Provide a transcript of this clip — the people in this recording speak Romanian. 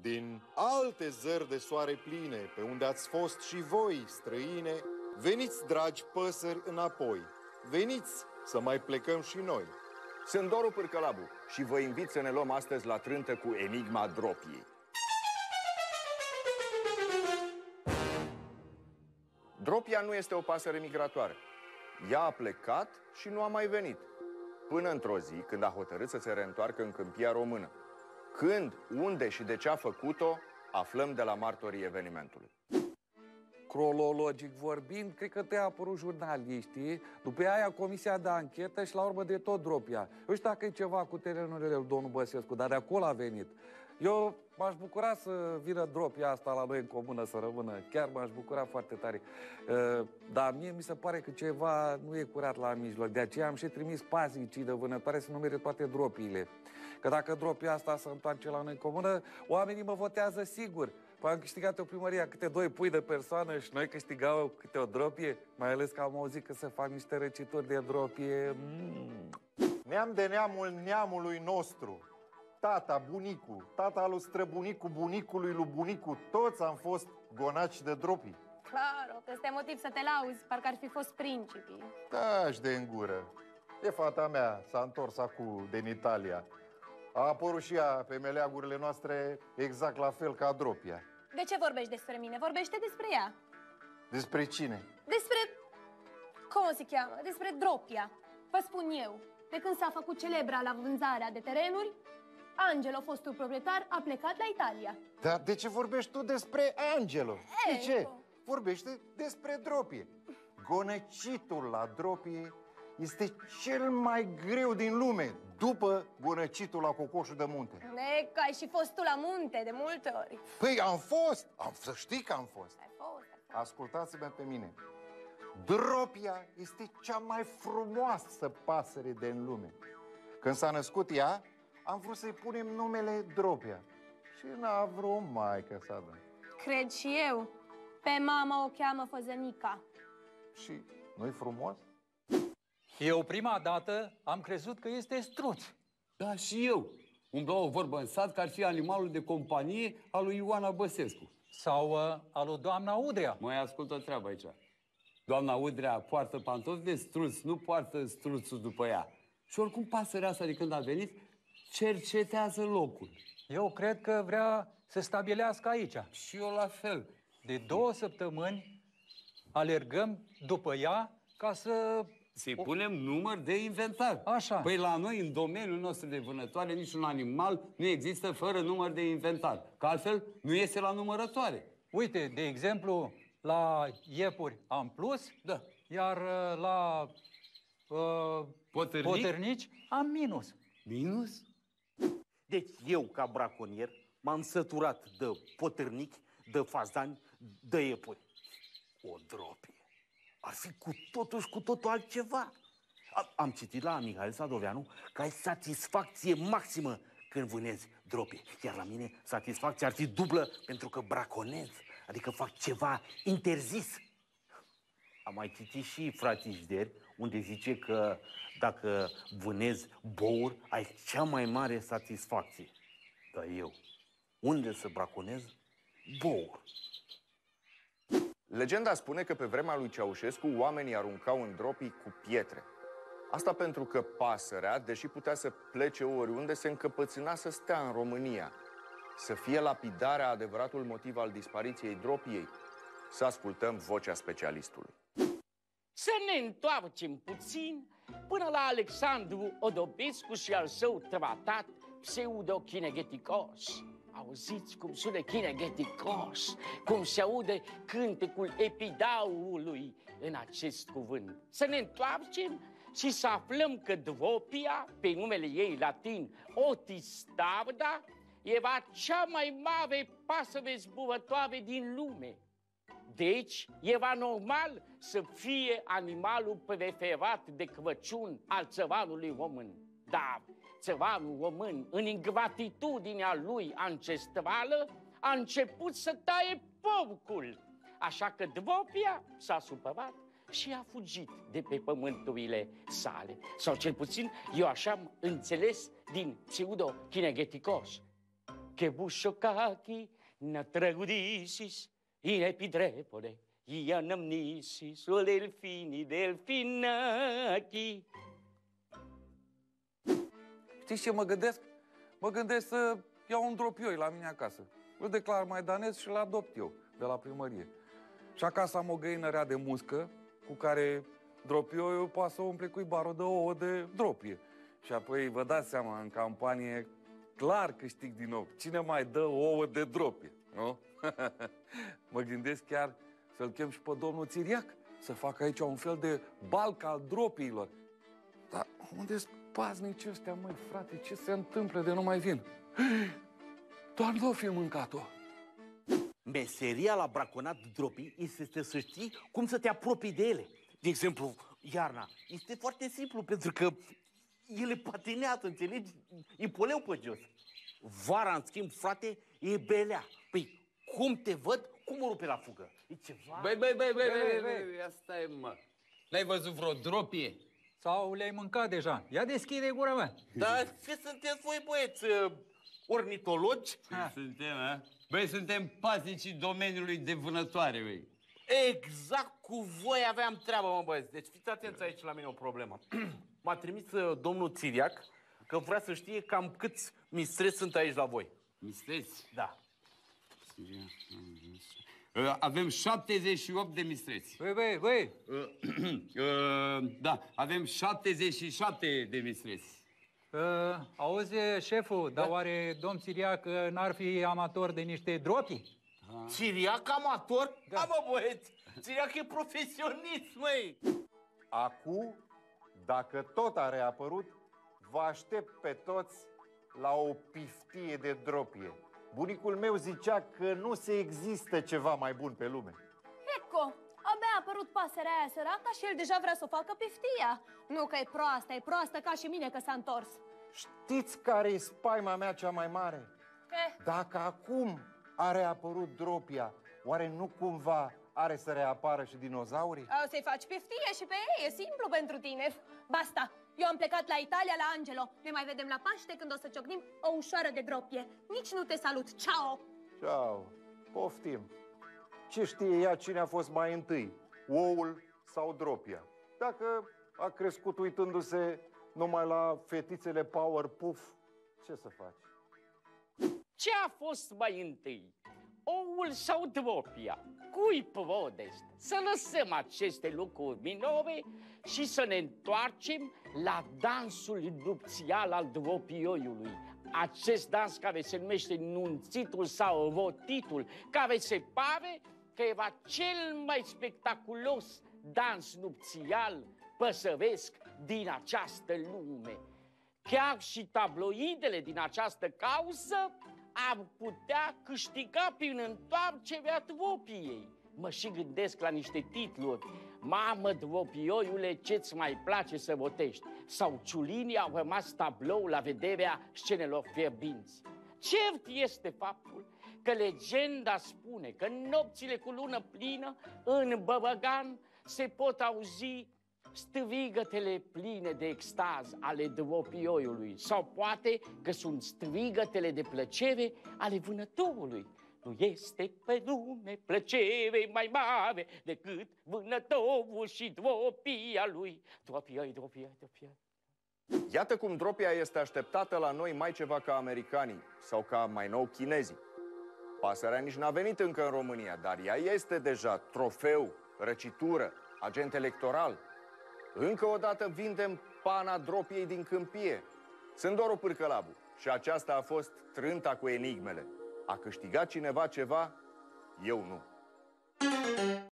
din alte zări de soare pline, pe unde ați fost și voi, străine, veniți, dragi păsări, înapoi. Veniți să mai plecăm și noi. Sunt Doru Pârcălabu și vă invit să ne luăm astăzi la trântă cu enigma dropiei. Dropia nu este o pasăre migratoare. Ea a plecat și nu a mai venit. Până într-o zi, când a hotărât să se reîntoarcă în câmpia română. Când, unde și de ce a făcut-o, aflăm de la martorii evenimentului. Cronologic vorbind, cred că te-a apărut jurnaliștii, după aia comisia de anchetă și la urmă de tot Dropia. Eu știu dacă e ceva cu terenurile lui domnul Băsescu, dar de acolo a venit. Eu m-aș bucura să vină Dropia asta la noi în comună, să rămână. Chiar m-aș bucura foarte tare. Dar mie mi se pare că ceva nu e curat la mijloc. De aceea am și trimis paznicii de vânătoare să numere toate dropiile. Că dacă Dropia asta se întoarce la noi în comună, oamenii mă votează sigur. Păi am câștigat o primărie câte 2 pui de persoană și noi câștigau câte o dropie. Mai ales că am auzit că se fac niște răcituri de dropie. Neam de neamul neamului nostru. Tata, bunicul, tata lui străbunicul, bunicului lui bunicul, toți am fost gonaci de dropii. Claro, este motiv să te lauzi, parcă ar fi fost principii. Taci de în gură. E fata mea, s-a întors acum din Italia. A apărut și ea pe meleagurile noastre exact la fel ca Dropia. De ce vorbești despre mine? Vorbește despre ea. Despre cine? Despre... cum se cheamă? Despre Dropia. Vă spun eu, de când s-a făcut celebra la vânzarea de terenuri, Angelo, fostul proprietar, a plecat la Italia. Dar de ce vorbești tu despre Angelo? De ce? Vorbește despre Dropie. Gonăcitul la Dropie este cel mai greu din lume, după gonăcitul la cocoșul de munte. Că ai și fost tu la munte de multe ori. Păi am fost, să știi că am fost. Ai fost. Ascultați-mă pe mine. Dropia este cea mai frumoasă pasăre din lume. Când s-a născut ea, am vrut să-i punem numele Dropia. Și n-a vrut maică să dă. Cred și eu. Pe mama o cheamă Făzănica. Și nu-i frumos? Eu prima dată am crezut că este struț. Da, și eu. Umbla o vorbă în sat că ar fi animalul de companie al lui Ioana Băsescu. Sau al lui doamna Udrea. Mai ascult o treabă aici. Doamna Udrea poartă pantofi de struț, nu poartă struțul după ea. Și oricum pasărea asta de când a venit cercetează locul. Eu cred că vrea să stabilească aici. Și eu la fel. De 2 săptămâni alergăm după ea ca să... Să-i punem număr de inventar. Așa. Păi la noi, în domeniul nostru de vânătoare, niciun animal nu există fără număr de inventar. Că altfel nu iese la numărătoare. Uite, de exemplu, la iepuri am plus, da. Iar la potârnici am minus. Minus? Deci eu, ca braconier, m-am săturat de potârnici, de fazani, de iepuri. O dropie. Ar fi cu totul altceva. Am citit la Mihail Sadoveanu că ai satisfacție maximă când vânezi dropie. Iar la mine satisfacția ar fi dublă pentru că braconez, adică fac ceva interzis. Am mai citit și Fratijderi, unde zice că dacă vânezi bouri, ai cea mai mare satisfacție. Dar eu, unde să braconez? Bouri. Legenda spune că pe vremea lui Ceaușescu oamenii aruncau în dropii cu pietre. Asta pentru că pasărea, deși putea să plece oriunde, se încăpățâna să stea în România. Să fie lapidarea adevăratul motiv al dispariției dropiei? Să ascultăm vocea specialistului. Să ne întoarcem puțin până la Alexandru Odobescu și al său tratat pseudo-chinegeticos. Auziți cum sună chinegeticos, cum se aude cântecul epidaului în acest cuvânt. Să ne întoarcem și să aflăm că Dropia, pe numele ei latin Otis tarda, era cea mai mare pasăre zburătoare din lume. Deci, era normal să fie animalul preferat de Crăciun al țăranului român. Dar țăranul român, în ingratitudinea lui ancestrală, a început să taie porcul. Așa că Dropia s-a supărat și a fugit de pe pământurile sale. Sau cel puțin eu așa am înțeles din pseudo-chinegeticos. che busciocchi, natragudisis, in epidrepole, ianamnisis, o delfini, delfinachi. Știți ce mă gândesc? Mă gândesc să iau un dropioi la mine acasă. Îl declar maidanez și îl adopt eu de la primărie. Și acasă am o găină rea de muscă cu care dropioiul poate să umple cuibarul de ouă de dropie. Și apoi vă dați seama, în campanie, clar câștig din nou. Cine mai dă ouă de dropie, nu? Mă gândesc chiar să-l chem și pe domnul Țiriac, să facă aici un fel de balc al dropiilor. Dar unde-s paznicii ăștia, măi, frate? Ce se întâmplă de nu mai vin? Doar nu fi mâncat-o. Meseria la braconat de dropii este să știi cum să te apropii de ele. De exemplu, iarna este foarte simplu pentru că ele patinează, înțelegi? E poleu pe jos. Vara, în schimb, frate, e belea. Păi, cum te văd, cum o rupe la fugă? E ceva... Băi, asta e, mă. N-ai văzut vreo dropie? Sau le-ai mâncat deja? Ia deschide gura, mă! Dar ce sunteți voi, băieți? Ornitologi? Suntem, a? Băi, suntem paznicii domeniului de vânătoare, băi. Exact cu voi aveam treabă, mă, băieți. Deci fiți atenți aici la mine o problemă. M-a trimis domnul Țiriac că vrea să știe cam câți mistreți sunt aici la voi. Mistreți? Da. Avem 78 de mistreți. Băi! Da, avem 77 de mistreți. Auzi, șeful, dar oare domn Țiriac n-ar fi amator de niște dropii? Țiriac amator? Da, mă, băieți, Țiriac e profesionist, măi! Acum, dacă tot a reapărut, vă aștept pe toți la o piftie de dropie. Bunicul meu zicea că nu se există ceva mai bun pe lume. Ecco, abia a apărut pasărea aia săraca și el deja vrea să o facă piftia. Nu că e proastă ca și mine că s-a întors. Știți care e spaima mea cea mai mare? Dacă acum a reapărut dropia, oare nu cumva are să reapară și dinozaurii? O să-i faci piftie și pe ei, e simplu pentru tine. Basta, eu am plecat la Italia, la Angelo. Ne mai vedem la Paște când o să ciocnim o ușoară de dropie. Nici nu te salut, ciao! Ciao, poftim. Ce știe ea cine a fost mai întâi, oul sau dropia? Dacă a crescut uitându-se numai la fetițele Powerpuff, ce să faci? Ce a fost mai întâi? Oul sau dropia? Cui prodest? Să lăsăm aceste lucruri minore și să ne întoarcem la dansul nupțial al dropioiului. Acest dans care se numește nunțitul sau rotitul, care se pare că era cel mai spectaculos dans nupțial păsăresc din această lume. Chiar și tabloidele din această cauză ar putea câștiga prin întoarcerea dropiei. Mă și gândesc la niște titluri. Mamă, dropioiule, ce-ți mai place să rotești? Sau ciulinii au rămas tablou la vederea scenelor fierbinți. Cert este faptul că legenda spune că în nopțile cu lună plină, în Băbăgan, se pot auzi strigătele pline de extaz ale dropioiului. Sau poate că sunt strigătele de plăcere ale vânătorului. Nu este pe lume plăcere mai mare decât vânătorul și dropia lui. Dropia. Iată cum dropia este așteptată la noi mai ceva ca americanii sau ca mai nou chinezii. Pasărea nici n-a venit încă în România, dar ea este deja trofeu, răcitură, agent electoral. Încă o dată vindem pana dropiei din câmpie. Sunt doar o pârcălabu și aceasta a fost trânta cu enigmele. A câștigat cineva ceva? Eu nu.